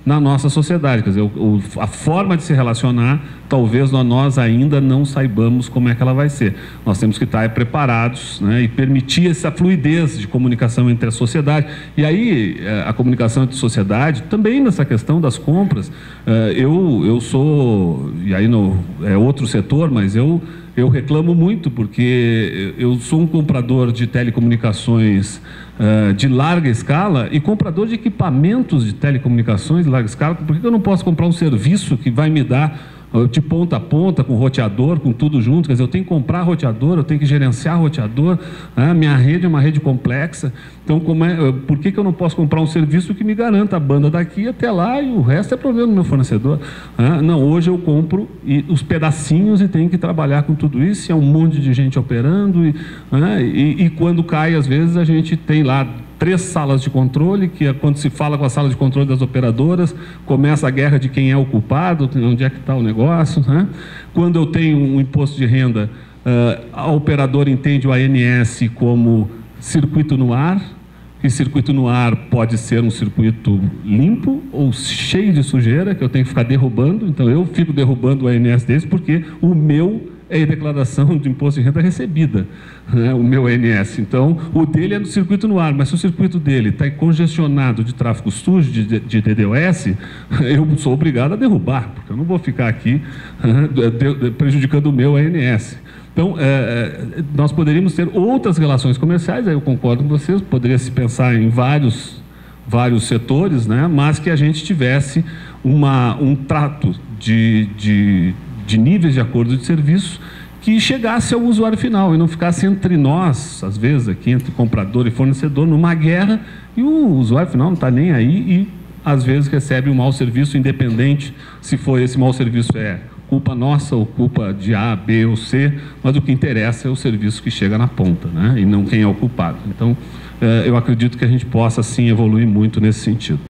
na nossa sociedade. Quer dizer, a forma de se relacionar, talvez nós ainda não saibamos como é que ela vai ser. Nós temos que estar preparados, né, e permitir essa fluidez de comunicação entre a sociedade. E aí, a comunicação entre a sociedade, também nessa questão das compras, eu sou, e aí é outro setor, mas eu reclamo muito, porque eu sou um comprador de telecomunicações de larga escala e comprador de equipamentos de telecomunicações de larga escala. Por que eu não posso comprar um serviço que vai me dar de ponta a ponta, com roteador, com tudo junto? Quer dizer, eu tenho que comprar roteador, eu tenho que gerenciar roteador, minha rede é uma rede complexa. Então, por que eu não posso comprar um serviço que me garanta a banda daqui até lá e o resto é problema do meu fornecedor? Não, hoje eu compro os pedacinhos e tenho que trabalhar com tudo isso, e é um monte de gente operando, e quando cai, às vezes, a gente tem lá 3 salas de controle, que quando se fala com a sala de controle das operadoras, começa a guerra de quem é o culpado, onde é que está o negócio, né? Quando eu tenho um imposto de renda, a operadora entende o ANS como circuito no ar, e circuito no ar pode ser um circuito limpo ou cheio de sujeira, que eu tenho que ficar derrubando. Então eu fico derrubando o ANS deles, porque o meu é a declaração de imposto de renda recebida, né, o meu ANS. Então, o dele é do circuito no ar, mas se o circuito dele está congestionado de tráfego sujo, de DDoS, eu sou obrigado a derrubar, porque eu não vou ficar aqui prejudicando o meu ANS. Então, nós poderíamos ter outras relações comerciais, aí eu concordo com vocês, poderia se pensar em vários setores, né, mas que a gente tivesse um trato de níveis de acordo de serviço que chegasse ao usuário final e não ficasse entre nós, às vezes aqui entre comprador e fornecedor, numa guerra, e o usuário final não está nem aí e às vezes recebe um mau serviço, independente se for esse mau serviço culpa nossa ou culpa de A, B ou C, mas o que interessa é o serviço que chega na ponta, né? E não quem é o culpado. Então, eu acredito que a gente possa sim evoluir muito nesse sentido.